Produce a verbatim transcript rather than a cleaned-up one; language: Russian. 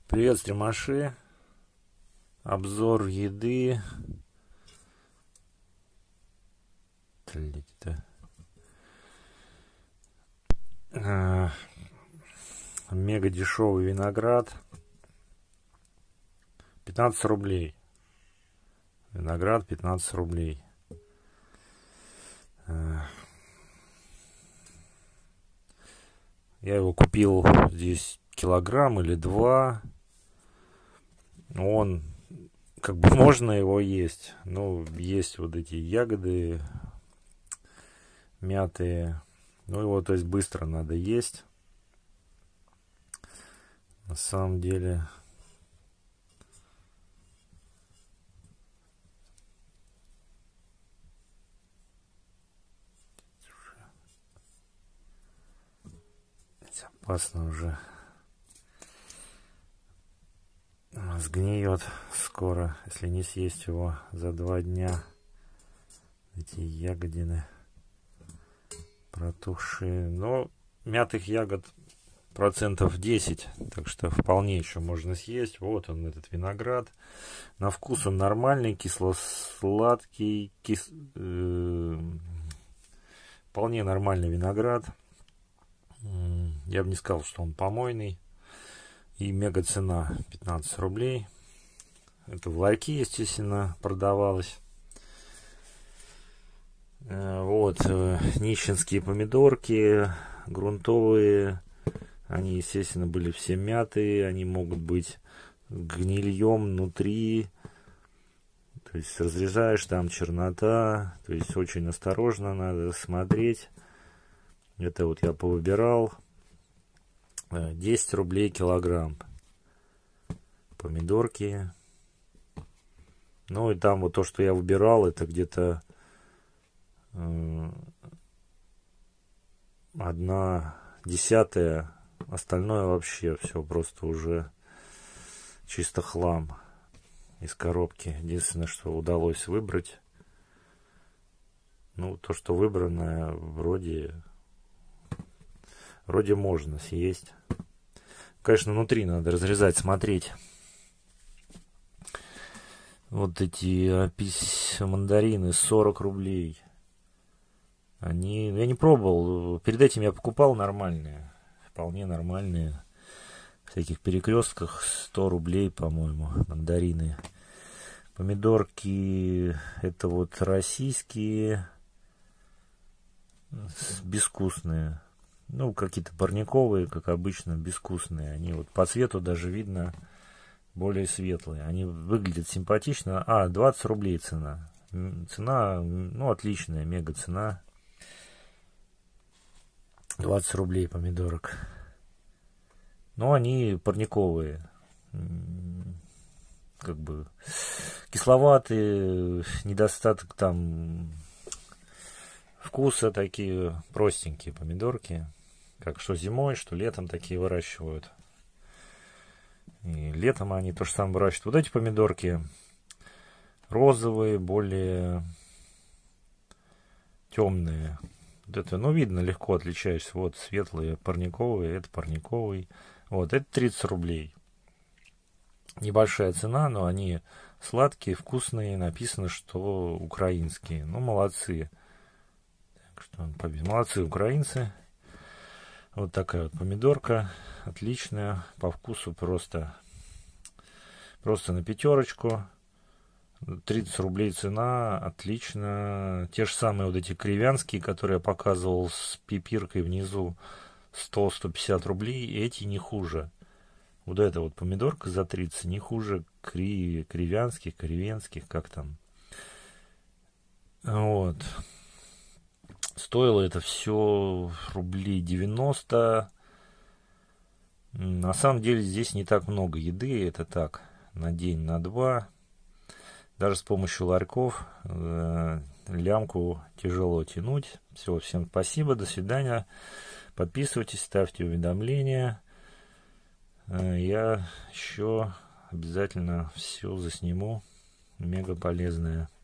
Привет, стримаши. Обзор еды. А, мега дешевый виноград. пятнадцать рублей. Виноград пятнадцать рублей. А, я его купил здесь килограмм или два. Он, как бы, можно его есть. Ну, есть вот эти ягоды мятые. Ну, его, то есть, быстро надо есть. На самом деле... опасно уже. Сгниет скоро, если не съесть его за два дня. Эти ягодины протухшие. Но мятых ягод процентов десять, так что вполне еще можно съесть. Вот он, этот виноград. На вкус он нормальный, кисло-сладкий, кис... э... вполне нормальный виноград. Я бы не сказал, что он помойный. И мега цена пятнадцать рублей. Это в ларьке, естественно, продавалось. Вот, нищенские помидорки, грунтовые. Они, естественно, были все мятые. Они могут быть гнильем внутри. То есть разрезаешь, там чернота. То есть очень осторожно надо смотреть. Это вот я повыбирал. десять рублей килограмм. Помидорки. Ну и там вот то, что я выбирал, это где-то э, одна десятая. Остальное вообще все просто уже чисто хлам из коробки. Единственное, что удалось выбрать. Ну, то, что выбранное, вроде... Вроде можно съесть. Конечно, внутри надо разрезать, смотреть. Вот эти апись мандарины сорок рублей. Они... Я не пробовал. Перед этим я покупал нормальные. Вполне нормальные. В всяких перекрестках сто рублей, по-моему, мандарины. Помидорки. Это вот российские. Безвкусные. Ну, какие-то парниковые, как обычно, безвкусные. Они вот по цвету даже видно более светлые. Они выглядят симпатично. А, двадцать рублей цена. Цена, ну, отличная, мега цена. двадцать рублей помидорок. Но они парниковые. Как бы кисловатые, недостаток там вкуса, такие простенькие помидорки. Как что зимой, что летом такие выращивают. И летом они то же самое выращивают. Вот эти помидорки розовые, более темные. Вот это, ну, видно, легко отличаешься. Вот светлые, парниковые, это парниковый. Вот, это тридцать рублей. Небольшая цена, но они сладкие, вкусные. Написано, что украинские. Ну, молодцы. Так что, молодцы украинцы. Вот такая вот помидорка. Отличная. По вкусу просто. Просто на пятерочку. тридцать рублей цена. Отлично. Те же самые вот эти кривянские, которые я показывал с пипиркой внизу. сто — сто пятьдесят рублей. Эти не хуже. Вот эта вот помидорка за тридцать не хуже кри... кривянских, кривенских, как там. Вот. Стоило это все рублей девяносто. На самом деле здесь не так много еды. Это так, на день, на два. Даже с помощью ларьков э, лямку тяжело тянуть. Все, всем спасибо, до свидания. Подписывайтесь, ставьте уведомления. Э, я еще обязательно все засниму. Мега полезное.